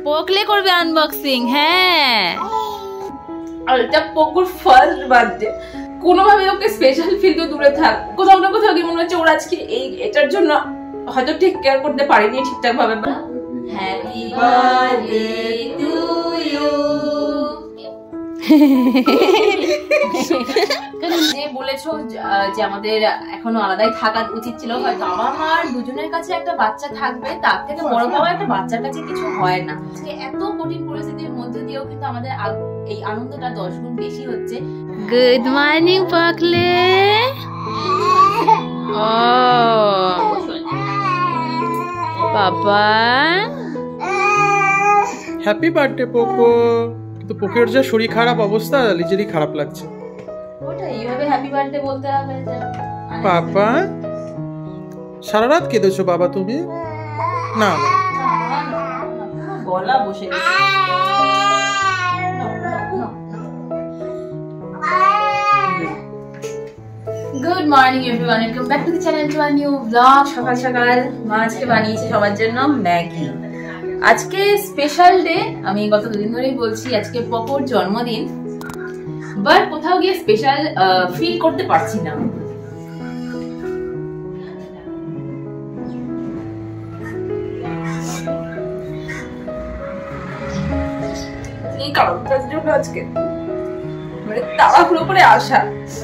পোকলে করবে আনবক্সিং। হ্যাঁ, আর এটা পোকুর ফার্স্ট বার্থডে। কোনোভাবে ওকে স্পেশাল ফিল তো দূরে থাক, কোথাও না কোথাও কি মনে হচ্ছে ওর আজকে এটার জন্য হয়তো টেক কেয়ার করতে পারিনি ঠিকঠাক ভাবে। Happy birthday to you. যে বলেছো যে আমাদের এখনো আলাদাই থাকা উচিত ছিল, হয়তো আমার মার দুজনের কাছে একটা বাচ্চা থাকবে, তার থেকে বড় পাওয়া একটা বাচ্চার কাছে কিছু হয় না। এত কঠিন পরিস্থিতির মধ্যে দিয়েও কিন্তু আমাদের এই আনন্দটা 10 গুণ বেশি হচ্ছে। Good morning পকলে। ও বাবা, হ্যাপি বার্থডে পোকো। কিন্তু পোকের যে শরীর খারাপ অবস্থা, নিজেরই খারাপ লাগছে। ওটা এইভাবে হ্যাপি বার্থডে বলতে হবে? বাবা সারা রাত কেঁদেছো বাবা তুমি? না গলা বসে গেছে। Good morning everyone, welcome back to the channel, to a new blog. সকাল সকাল মা আজকে বানিয়েছে সবার জন্য ম্যাগি। আজকে স্পেশাল ডে, আমি গত দুদিন ধরেই বলছি আজকে পকোর জন্মদিন, বাট কোথাও গিয়ে স্পেশাল ফিল করতে পারছি না। এই কারণটার জন্য আজকে মানে তাড়াহুড়ো করে আসা।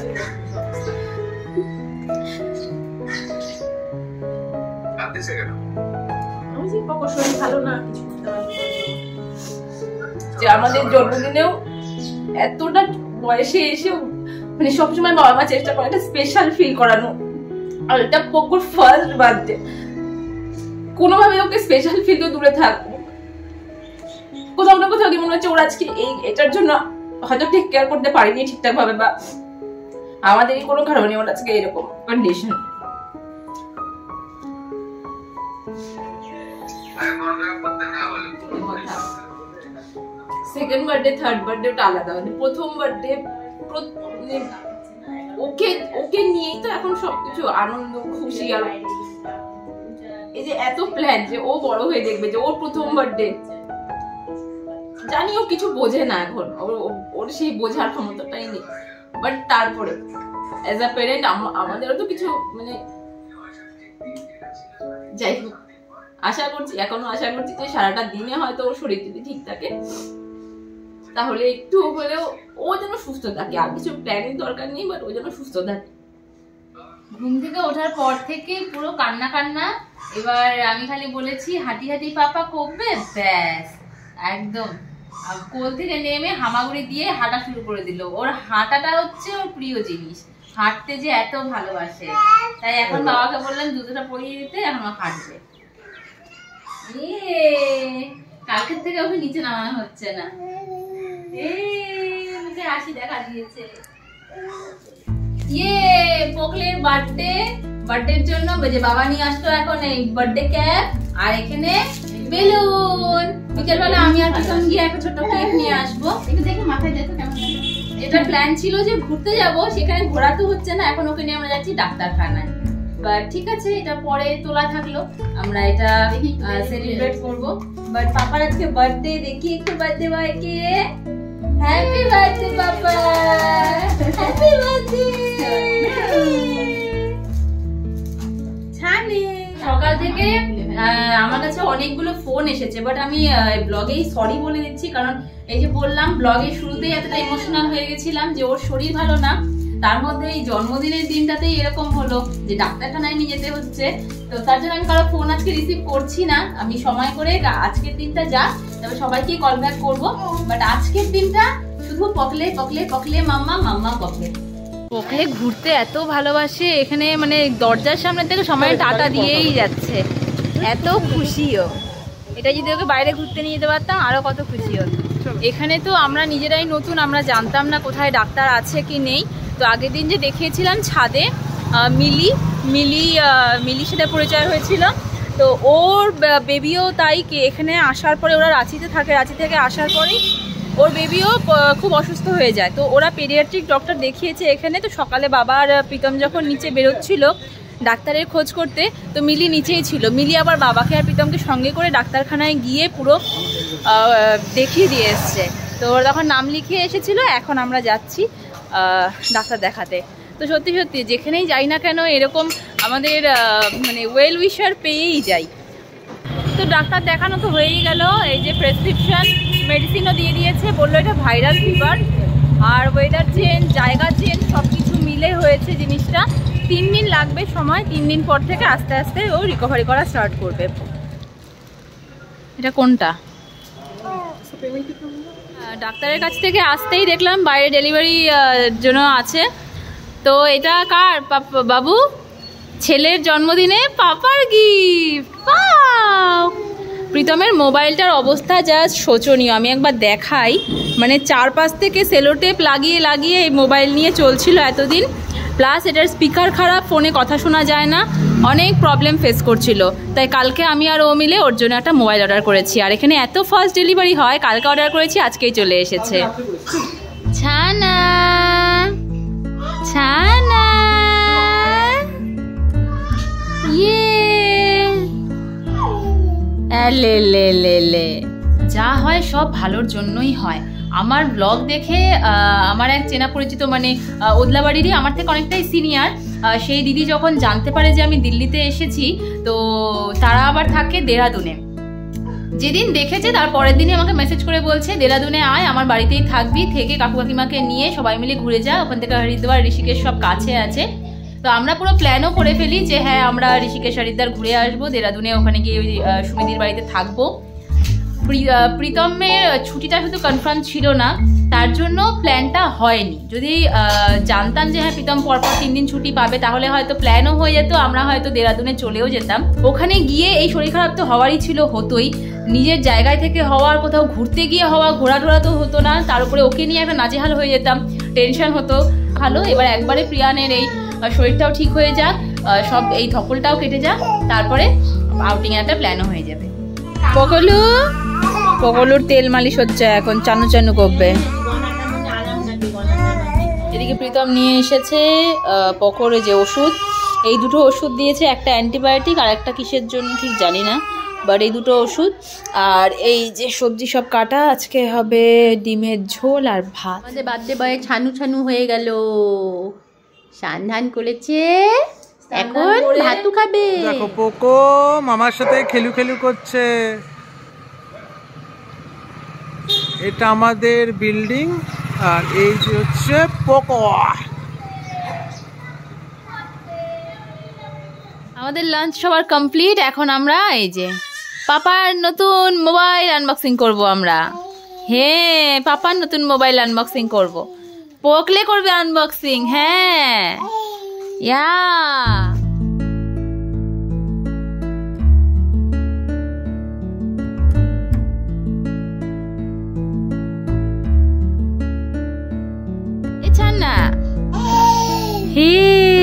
যে আমাদের জন্মদিনেও এতটা বয়সে এসেও মানে সবসময় বাবা মা চেষ্টা করে একটা স্পেশাল ফিল করানো, আর এটা পকুর ফার্স্ট বার্থডে। কোনোভাবে ওকে স্পেশাল ফিল তো দূরে থাক, কোথাও না কোথাও কি মনে হচ্ছে ওর আজকে এটার জন্য হয়তো টেক কেয়ার করতে পারিনি ঠিকঠাক ভাবে, বা আমাদেরই কোনো কারণে ওর আজকে এরকম condition. Second birthday third birthday ওটা আলাদা, মানে প্রথম বার্থডে ওকে ওকে নিয়েই তো এখন সবকিছু আনন্দ খুশি। আর এই যে এত প্ল্যান যে ও বড় হয়ে দেখবে যে ওর প্রথম বার্থডে, জানি ও কিছু বোঝে না এখন, ওর সেই বোঝার ক্ষমতাটাই নেই, বাট তারপরে অ্যাজ আ প্যারেন্ট আমাদেরও তো কিছু মানে যাই হোক আশা করছি, এখনো আশা করছি যে সারাটা দিনে হয়তো ওর শরীর যদি ঠিক থাকে তাহলে একটু হলেও ও যেন সুস্থ থাকে। আর কিছু প্ল্যানের দরকার নেই, বাট ও যেন সুস্থ থাকে। ঘুম থেকে ওঠার পর থেকে পুরো কান্না কান্না। এবার আমি খালি বলেছি হাঁটি হাঁটি পাপা কমবে, ব্যাস একদম কোল থেকে নেমে হামাগুড়ি দিয়ে হাঁটা শুরু করে দিল। ওর হাঁটাটা হচ্ছে ওর প্রিয় জিনিস, হাঁটতে যে এত ভালোবাসে, তাই এখন বাবাকে বললাম জুতোটা পরিয়ে দিতে, এখন হাঁটবে। কালকের থেকে ওকে নিচে নামানো হচ্ছে না, মুখে হাসি দেখা দিয়েছে। পোকলের বার্থডের জন্য যে বাবা নিয়ে আসতো এখন এই বার্থডে ক্যাপ, আর এখানে বেলুন। বিকেলবেলা আমি আর পিছন গিয়ে একটা ছোট্ট কেক নিয়ে আসবো, একটু দেখে মাথায় দেখো কেমন। এটা প্ল্যান ছিল যে ঘুরতে যাব, সেখানে ঘোরা তো হচ্ছে না, এখন ওকে নিয়ে আমরা যাচ্ছি ডাক্তারখানায়। বাট ঠিক আছে, এটা পরে তোলা থাকলো, আমরা এটা সেলিব্রেট করবো। বাট পাপার আজকে বার্থডে, দেখি একটু বার্থডে বয়কে। Happy birthday papa, happy birthday. সকাল থেকে আমার কাছে অনেকগুলো ফোন এসেছে, বাট আমি ব্লগেই সরি বলে দিচ্ছি, কারণ এই যে বললাম ব্লগের শুরুতেই এতটা ইমোশনাল হয়ে গেছিলাম যে ওর শরীর ভালো না, তার মধ্যে এই জন্মদিনের দিনটাতেই এরকম হলো যে ডাক্তারখানায় নিয়ে যেতে হচ্ছে। তো তার জন্য আমি কারো ফোন আজকে রিসিভ করছি না, আমি সময় করে আজকের দিনটা যা তবে সবাইকে কল ব্যাক করবো, বাট আজকের দিনটা শুধু পকলে পকলে পকলে মাম্মা মাম্মা পকলে। পোকলে ঘুরতে এত ভালোবাসে, এখানে মানে দরজার সামনে থেকে সময় টাটা দিয়েই যাচ্ছে, এত খুশিও। এটা যদি ওকে বাইরে ঘুরতে নিয়ে যেতে পারতাম আরো কত খুশি হতো। এখানে তো আমরা নিজেরাই নতুন, আমরা জানতাম না কোথায় ডাক্তার আছে কি নেই। তো আগের দিন যে দেখিয়েছিলাম ছাদে মিলির সাথে পরিচয় হয়েছিল, তো ওর বেবিও তাই এখানে আসার পরে, ওরা রাঁচিতে থাকে, রাঁচি থেকে আসার পরেই ওর বেবিও খুব অসুস্থ হয়ে যায়। তো ওরা পেডিয়াট্রিক ডক্টর দেখিয়েছে এখানে। তো সকালে বাবা আর প্রীতম যখন নিচে বেরোচ্ছিল ডাক্তারের খোঁজ করতে, তো মিলি নিচেই ছিল। মিলি আবার বাবাকে আর প্রীতমকে সঙ্গে করে ডাক্তারখানায় গিয়ে পুরো দেখিয়ে দিয়ে এসছে। তো ওরা তখন নাম লিখিয়ে এসেছিল, এখন আমরা যাচ্ছি ডাক্তার দেখাতে। তো সত্যি সত্যি যেখানেই যাই না কেন এরকম আমাদের মানে ওয়েল উইশার পেয়েই যাই। তো ডাক্তার দেখানো তো হয়েই গেল, এই যে প্রেসক্রিপশন মেডিসিনও দিয়ে দিয়েছে, বললো এটা ভাইরাল ফিভার আর ওয়েদার চেঞ্জ, জায়গা চেঞ্জ সব কিছু মিলে হয়েছে জিনিসটা। 3 দিন লাগবে সময়, 3 দিন পর থেকে আস্তে আস্তে ও রিকভারি করা স্টার্ট করবে। এটা কোনটা? ডাক্তারের কাছ থেকে আসতেই দেখলাম বাইরে ডেলিভারি জন্য আছে। তো এটা কার বাবু? ছেলের জন্মদিনে পাপার গিফট। প্রীতমের মোবাইলটার অবস্থা জাস্ট শোচনীয়। আমি একবার দেখাই, মানে 4-5 থেকে সেলোটেপ লাগিয়ে লাগিয়ে এই মোবাইল নিয়ে চলছিল এতদিন, প্লাস এটার স্পিকার খারাপ, ফোনে কথা শোনা যায় না, অনেক প্রবলেম ফেস করছিল। তাই কালকে আমি আর ও মিলে ওর জন্য একটা মোবাইল অর্ডার করেছি। আর এখানে এত ফাস্ট ডেলিভারি হয়, কালকে অর্ডার করেছি আজকেই চলে এসেছে। ছানা ছানা লে লে লে লে, যা হয় সব ভালোর জন্যই হয়। আমার ব্লগ দেখে আমার এক চেনা পরিচিত, মানে ওদলাবাড়িরই, আমার থেকে অনেকটাই সিনিয়র, সেই দিদি যখন জানতে পারে যে আমি দিল্লিতে এসেছি, তো তারা আবার থাকে দেরাদুনে। যেদিন দেখেছে তার পরের দিনই আমাকে মেসেজ করে বলছে দেরাদুনে আয়, আমার বাড়িতেই থাকবি, থেকে কাকু কাকিমাকে নিয়ে সবাই মিলে ঘুরে যা, ওখান থেকে হরিদ্বার ঋষিকেশ সব কাছে আছে। তো আমরা পুরো প্ল্যানও করে ফেলি যে হ্যাঁ আমরা ঋষিকেশ হরিদ্বার ঘুরে আসবো, দেরাদুনে ওখানে গিয়ে ওই সুমিদির বাড়িতে থাকবো। প্রীতমের ছুটিটা শুধু কনফার্ম ছিল না, তার জন্য প্ল্যানটা হয়নি। যদি জানতাম যে হ্যাঁ প্রীতম পরপর 3 দিন ছুটি পাবে, তাহলে হয়তো প্ল্যানও হয়ে যেত, আমরা হয়তো দেরাদুনে চলেও যেতাম। ওখানে গিয়ে এই শরীর খারাপ তো হওয়ারই ছিল, হতোই। নিজের জায়গায় থেকে হওয়ার, কোথাও ঘুরতে গিয়ে হওয়া, ঘোরাটোরা তো হতো না, তার উপরে ওকে নিয়ে একটা নাজেহাল হয়ে যেতাম, টেনশন হতো। ভালো এবার একবারে প্রিয়ানের এই শরীরটাও ঠিক হয়ে যাক, সব এই ধকলটাও কেটে যাক, তারপরে আউটিং একটা প্ল্যানও হয়ে যাবে। পকলুর তেল মালিশ হচ্ছে এখন, চানু চানু করবে। এদিকে প্রীতম নিয়ে এসেছে পকরে যে ওষুধ, এই দুটো ওষুধ দিয়েছে, একটা অ্যান্টিবায়োটিক আর একটা কিসের জন্য ঠিক জানি না, বাট এই দুটো ওষুধ। আর এই যে সবজি সব কাটা, আজকে হবে ডিমের ঝোল আর ভাত। আমাদের বার্থডে বয়ে ছানু ছানু হয়ে গেল, সান্ধান করেছে, এখন ভাতু খাবে। দেখো পোকো মামার সাথে খেলু খেলু করছে। এটা আমাদের বিল্ডিং, আর এই যে হচ্ছে পোকো। আমাদের লাঞ্চ সবার কমপ্লিট, এখন আমরা এই যে পাপার নতুন মোবাইল আনবক্সিং করব আমরা। হ্যাঁ পাপার নতুন মোবাইল আনবক্সিং করব, পোকলে করবে আনবক্সিং। হ্যাঁ ইয়া না হে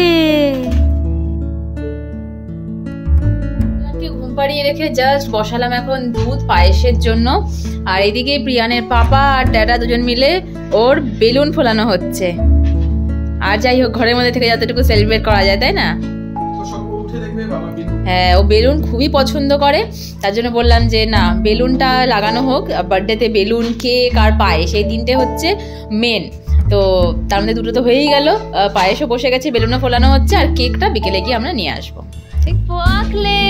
ঘুম পাড়িয়ে রেখে জাস্ট বসালাম এখন দুধ পায়েসের জন্য। আর এদিকে প্রিয়ানের পাপা আর ড্যাডা দুজন মিলে ওর বেলুন ফোলানো হচ্ছে। আর যাই হোক ঘরের মধ্যে থেকে যতটুকু সেলিব্রেট করা যায়, তাই না? হ্যাঁ ও বেলুন খুবই পছন্দ করে, তার জন্য বললাম যে না বেলুনটা লাগানো হোক। বার্থডেতে বেলুন, কেক আর পায়েস এই 3টে হচ্ছে মেন। তো তার মধ্যে 2টো তো হয়েই গেল, পায়েসও বসে গেছে, বেলুনও ফোলানো হচ্ছে, আর কেকটা বিকেলে গিয়ে আমরা নিয়ে আসবো। ঠিক পকলে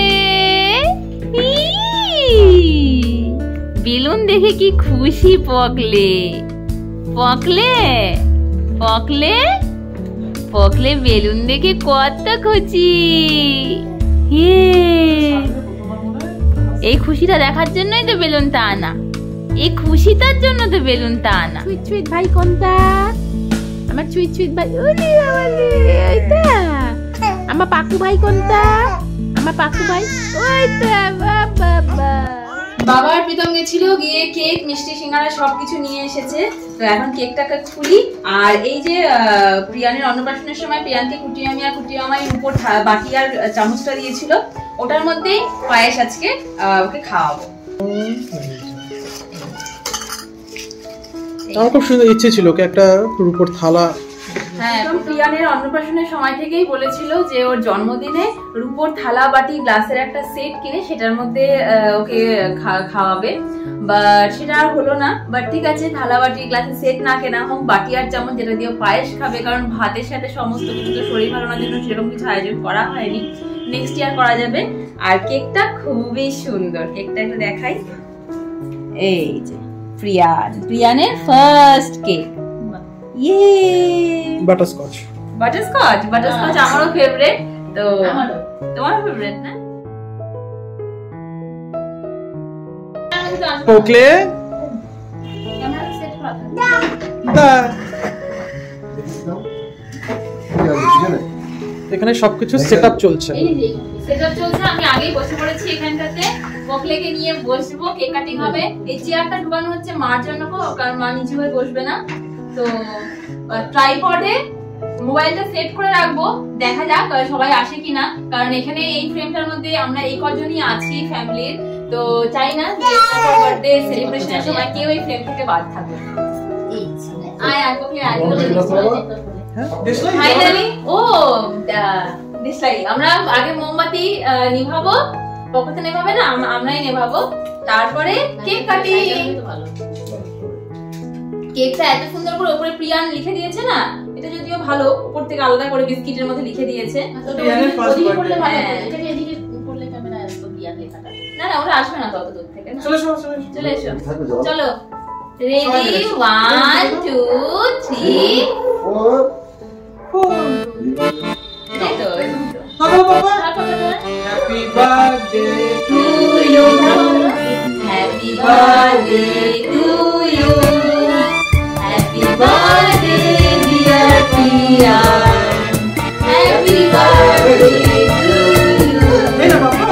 বেলুন দেখে কি খুশি পকলে, পকলে পকলে পকলে বেলুন দেখে কত খুশি। এই খুশিটা দেখার জন্যই তো বেলুনটা আনা, এই খুশিটার জন্য তো বেলুনটা আনা। সুইট সুইট ভাই কোনটা? আমার সুইট সুইট ভাই, ওইটা আমার পাকু ভাই কোনটা? আমার পাকু ভাই ওইটা। বাবা আর প্রীতম গেছিল, গিয়ে কেক মিষ্টি সিঙ্গারা সবকিছু নিয়ে এসেছে। তো এখন কেকটাকে খুলি। আর এই যে প্রিয়ানের অন্নপ্রাশনের সময় প্রিয়ানকে কুটিয়ামি আর কুটিয়ামাই উপর বাটি আর চামচটা দিয়েছিল, ওটার মধ্যেই পায়েস আজকে ওকে খাওয়াবো। আমার খুব সুন্দর ইচ্ছে ছিল ওকে একটা রূপোর থালা হ্যাঁ, প্রিয়ানের অন্নপ্রাশনের সময় থেকেই বলেছিল যে ওর জন্মদিনে রূপোর থালা বাটি গ্লাসের একটা সেট কিনে সেটার মধ্যে ওকে খাওয়াবে, বাট সেটা আর হলো না। বাট ঠিক আছে, থালা বাটি গ্লাসের সেট না কেনা হোক, বাটি আর চামচ যেটা দিয়ে পায়েস খাবে, কারণ ভাতের সাথে সমস্ত কিছু তো শরীর ভালো না জন্য সেরকম কিছু আয়োজন করা হয়নি, নেক্সট ইয়ার করা যাবে। আর কেকটা খুবই সুন্দর, কেকটা একটু দেখাই। এই যে প্রিয়ানের ফার্স্ট কেক, ইয়ে বাটারস্কচ। বাটারস্কচ আমারও ফেভারিট, তো তোমারও ফেভারিট না? পোকলে ক্যামেরা সেট করা থাকে। এখানে সবকিছু সেটআপ চলছে। সেটআপ চলছে, আমি আগেই বসে পড়েছি এখানটাতে, পোকলেকে নিয়ে বসবো, কেক কাটিং হবে। এই চেয়ারটা ঢুকানো হচ্ছে মার জন্য, কারণ মা নিচে হয়ে বসবে না। তো ট্রাইপডে মোবাইলটা সেট করে রাখবো, দেখা যাক সবাই আসে কিনা, কারণ এখানে এই ফ্রেমটার মধ্যে আমরা এই কজনই আছি ফ্যামিলির, তো চাই না যে বার্থডে সেলিব্রেশনের সময় কেউ এই ফ্রেম থেকে বাদ থাকবে। আয় পোকলে আয়। ফাইনালি ও ডিসলাই, আমরা আগে মোমবাতি নিভাবো, পক্ষতে নেভাবে না, আমরাই নেভাবো, তারপরে কেক কাটি। কেকটা এত সুন্দর করে উপরে প্রিয়ান লিখে দিয়েছে না, এটা যদিও ভালো, উপর থেকে আলাদা করে বিস্কিটের মধ্যে লিখে দিয়েছে। না না, ওরা আসবে না তত দূর থেকে, চলে এসো, চলো রেডি, 1 2 3 এই তো happy birthday to you, happy birthday to you, happy birthday dear Priya, happy birthday to you. এই তো বাবা,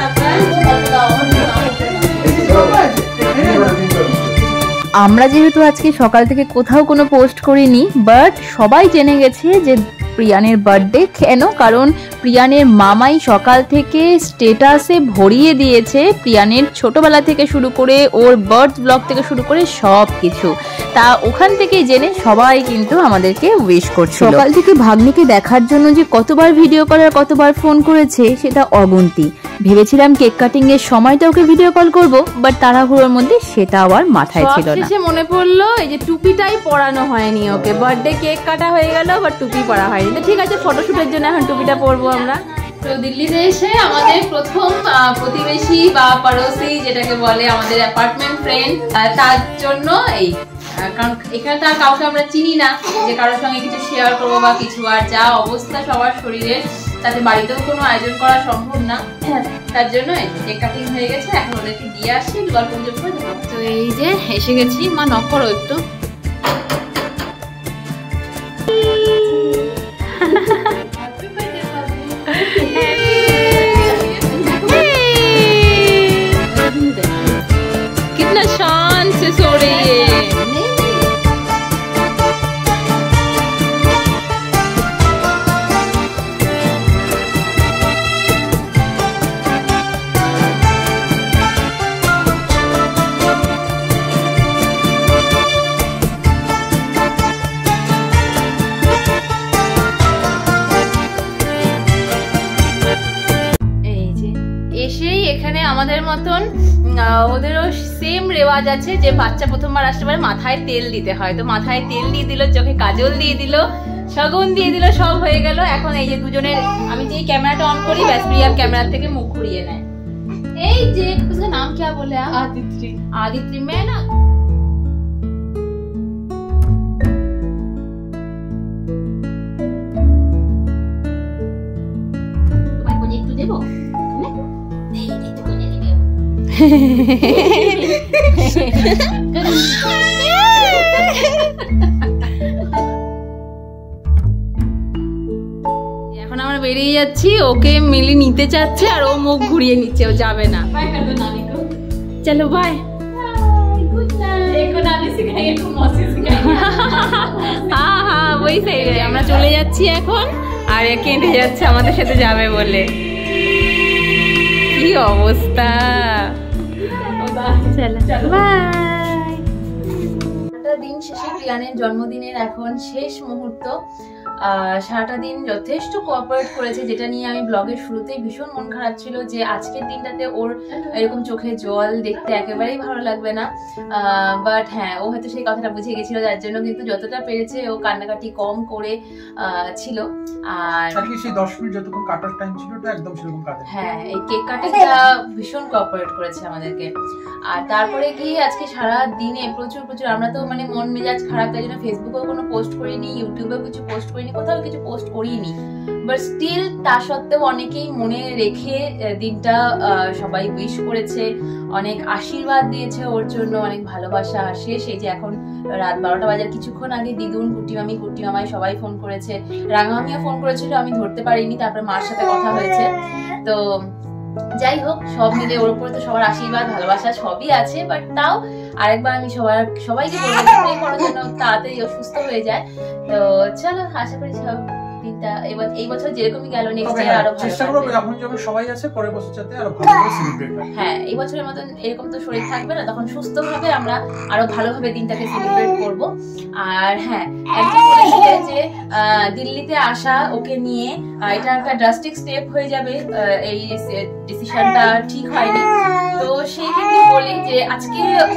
আমরা যেহেতু আজকে সকাল থেকে কোথাও কোনো পোস্ট করিনি, বাট সবাই জেনে গেছে যে প্রিয়ানের বার্থডে। কেন? কারণ প্রিয়ানের মামাই সকাল থেকে স্টেটাসে ভরিয়ে দিয়েছে প্রিয়ানের ছোটবেলা থেকে শুরু করে ওর বার্থ ব্লগ থেকে শুরু করে সব কিছু। তা ওখান থেকে জেনে সবাই কিন্তু আমাদেরকে উইশ করছে। সকাল থেকে ভাগ্নিকে দেখার জন্য যে কতবার ভিডিও কল আর কতবার ফোন করেছে সেটা অগুন্তি। ভেবেছিলাম কেক কাটিং এর সময়টা ওকে ভিডিও কল করব, বাট তাড়াহুড়োর মধ্যে সেটা আবার মাথায় ছিল না। শেষে মনে পড়লো এই যে টুপিটাই পরানো হয়নি ওকে, বার্থডে কেক কাটা হয়ে গেল বাট টুপি পরা হয়নি। তো ঠিক আছে, ফটোশুটের জন্য এখন টুপিটা পরবো আমরা। তো দিল্লিতে এসে আমাদের প্রথম প্রতিবেশী বা পড়োশি যেটাকে বলে আমাদের অ্যাপার্টমেন্ট ফ্রেন্ড, তার জন্য এই, কারণ এখানে তো আর কাউকে আমরা চিনি না যে কারোর সঙ্গে কিছু শেয়ার করবো বা কিছু, আর যা অবস্থা সবার শরীরে তাতে বাড়িতেও কোনো আয়োজন করা সম্ভব না, তার জন্য কেক কাটিং হয়ে গেছে। এখন ওদেরকে দিয়ে আসি, গল্প গুজব করে দেবো। তো এই যে এসে গেছি, মা নক করো একটু। कितना शान से सो रही है। এসেই এখানে আমাদের মতন ওদেরও সেম রেওয়াজ আছে যে বাচ্চা প্রথমবার আসতে পারে মাথায় তেল দিতে হয়, তো মাথায় তেল দিয়ে দিল, চোখে কাজল দিয়ে দিল, শগুন দিয়ে দিল, সব হয়ে গেল। এখন এই যে দুজনের, আমি যেই ক্যামেরাটা অন করি ব্যাস প্রিয়ার ক্যামেরা থেকে মুখ ঘুরিয়ে নেয়। এই যে নাম क्या बोले आप? आदित्रि। आदित्रि मैं ना তোমায় কোন একটু দেবো? এখন আমরা বেরিয়ে যাচ্ছি, ওকে মিলি নিতে চাচ্ছে আর ও মুখ ঘুরিয়ে নিচ্ছে, ও যাবে না। চলো বাই। হ্যাঁ ওই সেই, আমরা চলে যাচ্ছি এখন, আর কেঁদে যাচ্ছে আমাদের সাথে যাবে বলে। কি অবস্থা। দিন শেষে প্রিয়ানের জন্মদিনের এখন শেষ মুহূর্ত। সারাটা দিন যথেষ্ট কোঅপারেট করেছে, যেটা নিয়ে আমি ব্লগের শুরুতেই ভীষণ মন খারাপ ছিল যে আজকের দিনটাতে ওর এরকম চোখে জল দেখতে একেবারেই ভালো লাগবে না। বাট হ্যাঁ, ও হয়তো সেই কথাটা বুঝে গেছিল, যার জন্য কিন্তু যতটা পেরেছে ও কান্নাকাটি কম করে ছিল। আর সেই 10 মিনিট যতক্ষণ কাটার টাইম ছিল ওটা একদম সেরকম কাটে। হ্যাঁ, এই কেক কাটিংটা ভীষণ কোঅপারেট করেছে আমাদেরকে। আর তারপরে কি আজকে সারা দিনে প্রচুর আমরা তো মানে মন মেজাজ খারাপ, তাই জন্য ফেসবুকেও কোনো পোস্ট করিনি, ইউটিউবেও কিছু পোস্ট করিনি, কোথাও কিছু পোস্ট করিনি। বাট স্টিল তা সত্ত্বেও অনেকেই মনে রেখে দিনটা সবাই উইশ করেছে, অনেক আশীর্বাদ দিয়েছে ওর জন্য, অনেক ভালোবাসা আসে। সেই যে এখন রাত 12টা বাজার কিছুক্ষণ আগে দিদুন, কুটি মামাই সবাই ফোন করেছে, রাঙামামিও ফোন করেছিল, আমি ধরতে পারিনি, তারপরে মার সাথে কথা হয়েছে। তো যাই হোক, সব মিলে ওর উপরে তো সবার আশীর্বাদ ভালোবাসা সবই আছে। বাট তাও আরেকবার আমি সবাইকে বলবো প্রে করার জন্য তাড়াতাড়ি সুস্থ হয়ে যায়। তো চলো, আশা করি সব দিনটা এই বছর যেরকমই গেল নেক্সট ইয়ার আরো ভালো চেষ্টা করব, যখন সবাই আছে পরের বছর যাতে আরো ভালো করে সেলিব্রেট হয়। হ্যাঁ, এই বছরের মতন এরকম তো শরীর থাকবে না, তখন সুস্থভাবে আমরা আরো ভালোভাবে দিনটাকে সেলিব্রেট করব। আর হ্যাঁ, একজন বলেছিলেন যে দিল্লিতে আসা ওকে নিয়ে এটা একটা ড্রাস্টিক স্টেপ হয়ে যাবে, এই ডিসিশনটা ঠিক হয়নি। তো সেই ক্ষেত্রে বলি যে আজকে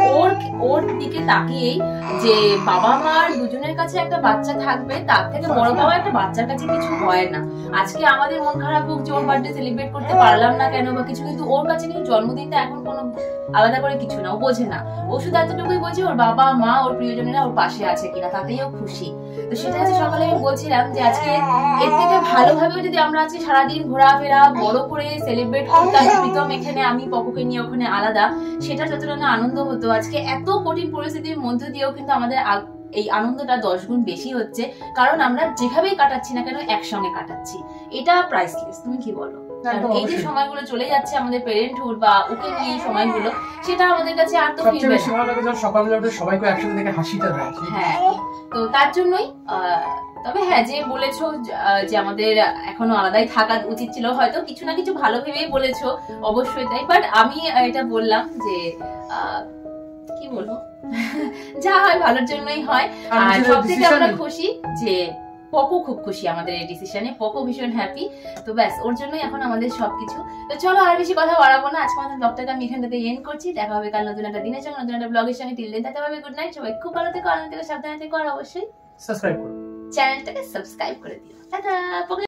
ওর দিকে তাকিয়েই যে বাবা মার দুজনের কাছে একটা বাচ্চা থাকবে, তার থেকে বড় পাওয়া একটা বাচ্চার কাছে কিছু হয় না। আজকে আমাদের মন খারাপ হোক যে ওর বার্থডে সেলিব্রেট করতে পারলাম না কেন বা কিছু, কিন্তু ওর কাছে কিন্তু জন্মদিনটা এখন কোনো আলাদা করে কিছু না, ও বোঝে না। ও শুধু এতটুকুই বোঝে ওর বাবা মা ওর প্রিয়জনেরা ওর পাশে আছে কিনা, তাতেই ও খুশি। তো সেটা হচ্ছে সকালে আমি বলছিলাম যে আজকে এর থেকে ভালোভাবে যদি আমরা আজকে সারাদিন ঘোরাফেরা বড় করে সেলিব্রেট করতাম, প্রীতম এখানে, আমি পকুকে নিয়ে ওখানে আলাদা, সেটা যতটা না আনন্দ হতো। আজকে এত কঠিন পরিস্থিতির মধ্যে দিয়েও কিন্তু আমাদের এই আনন্দটা 10 গুণ বেশি হচ্ছে, কারণ আমরা যেভাবেই কাটাচ্ছি না কেন একসঙ্গে কাটাচ্ছি। এটা প্রাইসলেস, তুমি কি বলো? এই যে সময়গুলো চলে যাচ্ছে আমাদের পেরেন্টহুড বা ওকে নিয়ে সময়গুলো, সেটা আমাদের কাছে আর তো ফিরবে না। সবচেয়ে ভালো লাগে যখন সকালবেলা উঠে সবাইকে একসাথে দেখে হাসিটা দেয়। হ্যাঁ, তো তার জন্যই তবে হ্যাঁ, যে বলেছো যে আমাদের এখনো আলাদাই থাকা উচিত ছিল, হয়তো কিছু না কিছু ভালো ভেবেই বলেছো, অবশ্যই তাই। বাট আমি এটা বললাম যে কি বলবো, যা হয় ভালোর জন্যই হয়। আর সব থেকে আমরা খুশি যে পকো খুব খুশি আমাদের এই ডিসিশনে, পকো ভীষণ হ্যাপি। তো ব্যাস, ওর জন্যই এখন আমাদের সবকিছু। তো চলো আর বেশি কথা বাড়াবো না, আজকে আমাদের ব্লগটাকে আমি এখান থেকে এন্ড করছি। দেখা হবে কাল নতুন একটা দিনের সঙ্গে, নতুন একটা ব্লগের সঙ্গে। টিল দেন থাকতে হবে, গুড নাইট, সবাই খুব ভালো থেকো, আনন্দ থেকে সাবধানে থেকো, আর অবশ্যই সাবস্ক্রাইব করো, চ্যানেলটাকে সাবস্ক্রাইব করে দিও। টাটা।